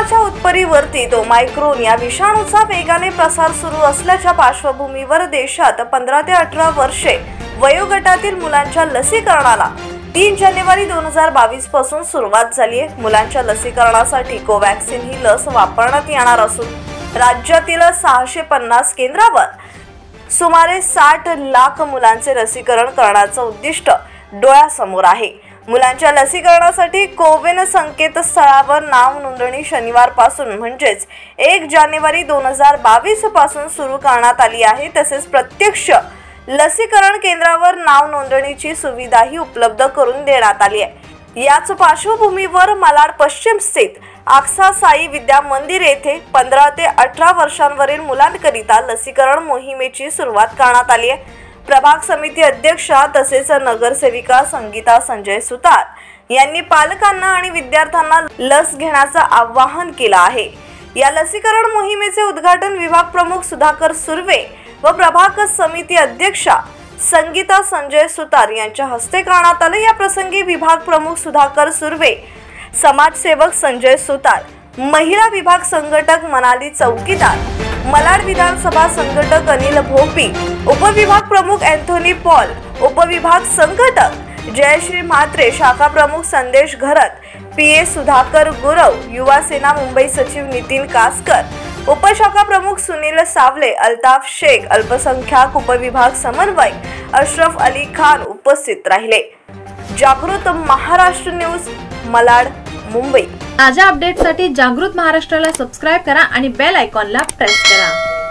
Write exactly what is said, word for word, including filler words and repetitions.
कोरोनाच्या उत्पत्तीवरती ओमायक्रॉन या विषाणूचा वेगाने प्रसार सुरू असल्याच्या पार्श्वभूमीवर देशात पंधरा ते अठरा वर्षे वयोगटातील मुलांच्या लसीकरणाला तीन जानेवारी दोन हजार बावीस पासून सुरुवात झाली आहे। मुलांच्या लसीकरणासाठी कोवॅक्सिन ही लस वापरण्यात येणार असून राज्यातील सहाशे पन्नास केंद्रावर सुमारे साठ लाख मुलांचे लसीकरण करण्याचं उद्दिष्ट डोळ्यासमोर आहे। मुलांच्या लसीकरणासाठी कोविन संकेतस्थळावर नाव नोंदणी शनिवारपासून म्हणजेच एक जानेवारी दोन हजार बावीस पासून सुरू करण्यात आली आहे। तसेच प्रत्यक्ष लसीकरण केंद्रावर नाव नोंदणीची सुविधाही उपलब्ध करून देण्यात आली आहे। याच पार्श्वभूमीवर मालाड पश्चिम स्थित आक्सा साई विद्या मंदिर येथे पंधरा ते अठरा वर्षांवरील मुलांकरिता लसीकरण मोहिमेची सुरुवात करण्यात आली आहे। प्रभाग समिती अध्यक्षा तसेच नगरसेविका संगीता संजय सुतार यांनी पालकांना आणि विद्यार्थ्यांना लस घेण्याचं आवाहन केलं आहे। या लसीकरण मोहिमेचे उद्घाटन विभाग प्रमुख सुधाकर सुर्वे व प्रभाग समिती अध्यक्षा संगीता संजय सुतार यांच्या हस्ते करण्यात आले। या प्रसंगी विभाग प्रमुख सुधाकर सुर्वे, समाजसेवक संजय सुतार, महिला विभाग संघटक मनाली चौकीदार, मालाड विधानसभा संघटक अनिल भोपी, उपविभाग प्रमुख एंथोनी पॉल, उपविभाग संघटक जयश्री म्हात्रे, शाखा प्रमुख संदेश घरत, पीए सुधाकर गुरव, युवा सेना मुंबई सचिव नितीन कासकर, उपशाखा प्रमुख सुनील सावले, अल्ताफ शेख, अल्पसंख्याक उपविभाग समन्वयक अशरफ अली खान उपस्थित राहिले। जागृत महाराष्ट्र न्यूज, मालाड, मुंबई। ताज्या अपडेटसाठी जागृत महाराष्ट्राला सबस्क्राइब करा आणि बेल आयकॉनला प्रेस करा।